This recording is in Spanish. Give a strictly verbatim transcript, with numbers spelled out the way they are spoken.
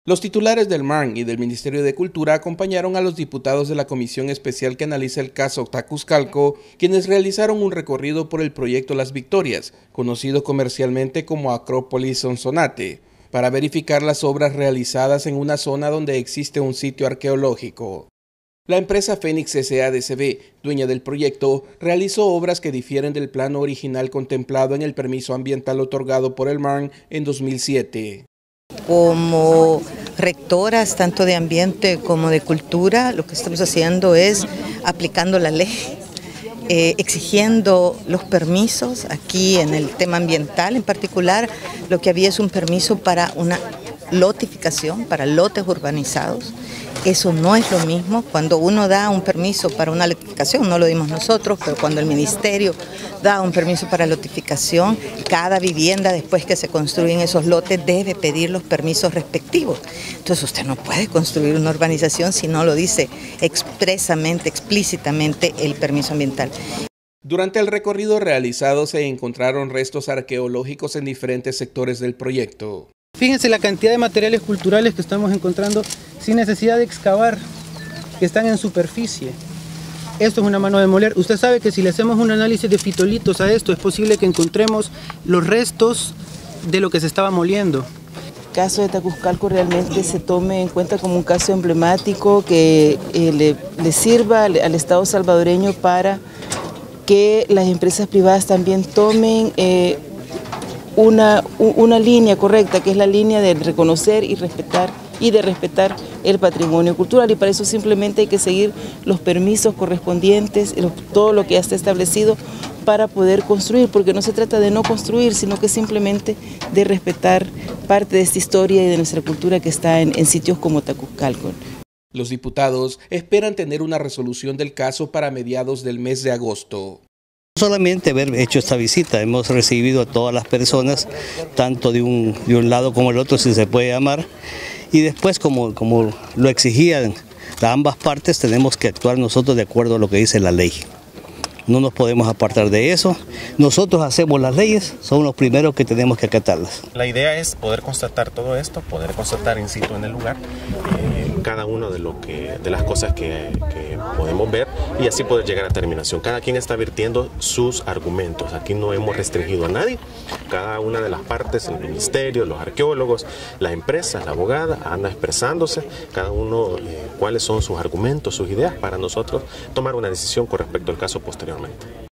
Los titulares del M A R N y del Ministerio de Cultura acompañaron a los diputados de la comisión especial que analiza el caso Tacuzcalco, quienes realizaron un recorrido por el proyecto Las Victorias, conocido comercialmente como Acrópolis Sonsonate, para verificar las obras realizadas en una zona donde existe un sitio arqueológico. La empresa Fénix S A D C B, dueña del proyecto, realizó obras que difieren del plano original contemplado en el permiso ambiental otorgado por el M A R N en dos mil siete. Como rectoras tanto de ambiente como de cultura, lo que estamos haciendo es aplicando la ley, eh, exigiendo los permisos. Aquí en el tema ambiental en particular, lo que había es un permiso para una lotificación, para lotes urbanizados. Eso no es lo mismo. Cuando uno da un permiso para una lotificación, no lo dimos nosotros, pero cuando el ministerio da un permiso para lotificación, cada vivienda después que se construyen esos lotes debe pedir los permisos respectivos. Entonces usted no puede construir una urbanización si no lo dice expresamente, explícitamente el permiso ambiental. Durante el recorrido realizado se encontraron restos arqueológicos en diferentes sectores del proyecto. Fíjense la cantidad de materiales culturales que estamos encontrando sin necesidad de excavar, que están en superficie. Esto es una mano de moler. Usted sabe que si le hacemos un análisis de fitolitos a esto, es posible que encontremos los restos de lo que se estaba moliendo. El caso de Tacuzcalco realmente se tome en cuenta como un caso emblemático que eh, le, le sirva al, al Estado salvadoreño para que las empresas privadas también tomen eh, Una, una línea correcta, que es la línea de reconocer y respetar y de respetar el patrimonio cultural, y para eso simplemente hay que seguir los permisos correspondientes, todo lo que ya está establecido para poder construir, porque no se trata de no construir, sino que simplemente de respetar parte de esta historia y de nuestra cultura que está en, en sitios como Tacuzcalco. Los diputados esperan tener una resolución del caso para mediados del mes de agosto. Solamente haber hecho esta visita, hemos recibido a todas las personas, tanto de un, de un lado como el otro, si se puede llamar, y después, como, como lo exigían ambas partes, tenemos que actuar nosotros de acuerdo a lo que dice la ley. No nos podemos apartar de eso. Nosotros hacemos las leyes, son los primeros que tenemos que acatarlas. La idea es poder constatar todo esto, poder constatar in situ en el lugar eh, cada una de, lo que, de las cosas que, que podemos ver y así poder llegar a terminación. Cada quien está vertiendo sus argumentos. Aquí no hemos restringido a nadie. Cada una de las partes, el ministerio, los arqueólogos, la empresa, la abogada, anda expresándose, cada uno eh, cuáles son sus argumentos, sus ideas para nosotros tomar una decisión con respecto al caso posteriormente.